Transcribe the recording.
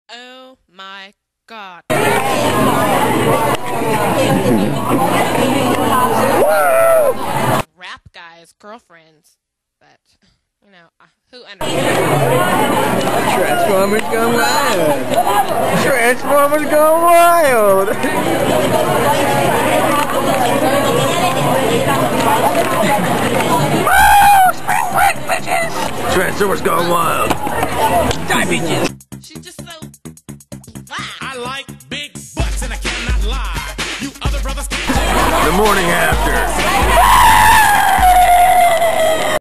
Oh my god. Rap guys, girlfriends. But, you know, who understands? Transformers Gone Wild! Transformers Gone Wild! Woo! Sprint break, bitches! Transformers Gone Wild! Die, bitches! She's just so... I like big butts and I cannot lie. You other brothers can't. The morning after.